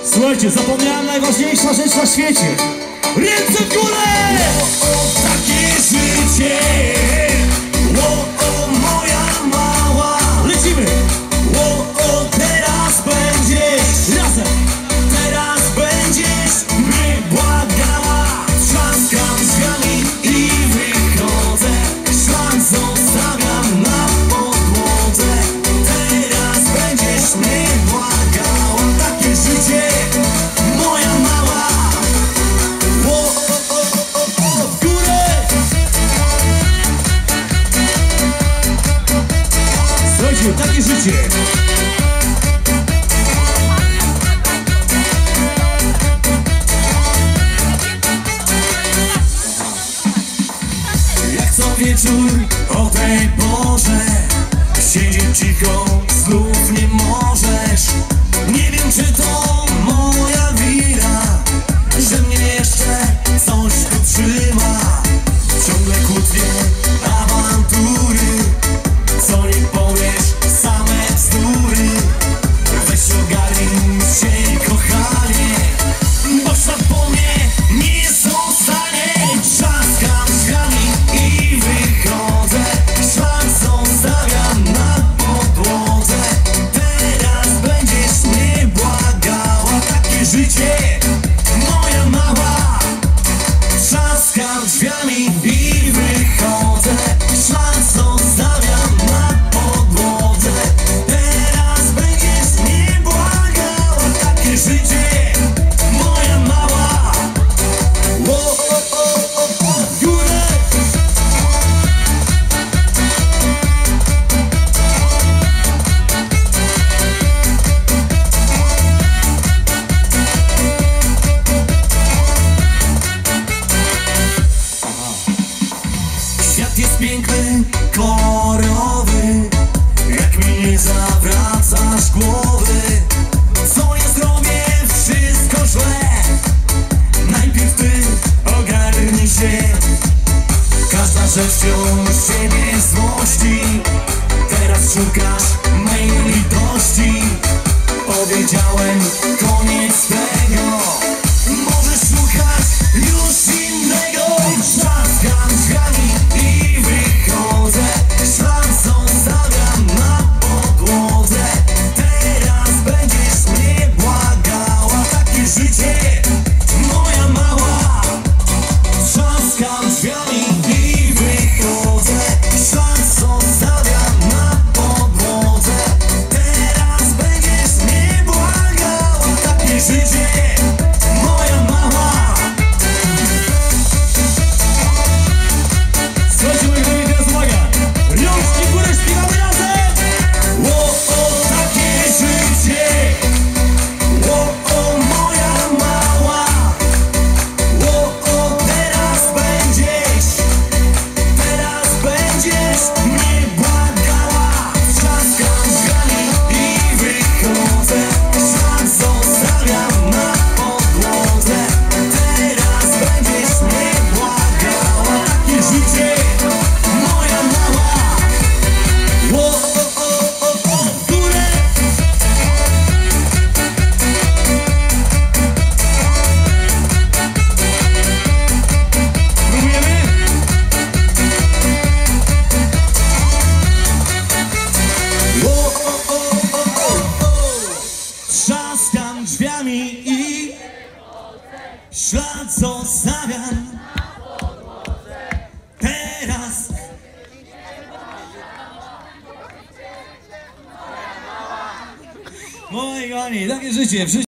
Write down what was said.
Słuchajcie, zapomniałem najważniejsza rzecz na świecie. Ręce w górę! O, takie życie. O, moja mała. Lecimy! O, teraz będziesz. Razem! Teraz będziesz mnie błagała. Trzaskam drzwiami i wychodzę. Szlak zostawiam na podłodze. Teraz będziesz mnie błagała. Takie życie, moja mała. O, w górę. Słuchajcie, takie życie! Jak co wieczór o tej porze siedzieć cicho, znów nie możesz. Nie wiem, czy to moja wina, że mnie jeszcze coś tu trzyma. Ciągle kłótnie, awantury, co nie powiesz, same bzdury. Weź ogarnij się, kochanie, bo szlak po mnie nie zostanie. Trzaskam drzwiami i wychodzę. Szlak zostawiam na podłodze. Teraz będziesz mnie błagała. Takie życie, moja mała. Trzaskam drzwiami i wychodzę. Szlak zostawiam na podłodze. Teraz będziesz mnie błagała. Takie życie, moja mała. W górę. Świat jest piękny, kolorowy. Jak mi nie zawracasz głowy, co ja zrobię, wszystko źle. Najpierw ty ogarnij się. Każda rzecz wciąż ciebie złości. Teraz szukasz mej litości. Powiedziałem koniec tego. Możesz szukać już innego. Trzaskam drzwiami i wychodzę. Szlak zostawiam na podłodze. Teraz będziesz mnie błagała. Takie życie, moja mała. Trzaskam drzwiami i wychodzę. Szlak zostawiam na podłodze. Teraz będziesz mnie błagała. Takie życie, moja mała. Słuchajcie, moi drodzy, teraz uwaga! Rączki w górę, śpiewamy razem! O, takie życie. O, moja mała. O, teraz będziesz mnie błagała. Trzaskam drzwiami i wychodzę. Szlak zostawiam na podłodze. Teraz będziesz mnie błagała. Takie życie, moja mała. W górę. Próbujemy? Trzaskam drzwiami i ślad zostawiam. Teraz Moi kochani, takie życie!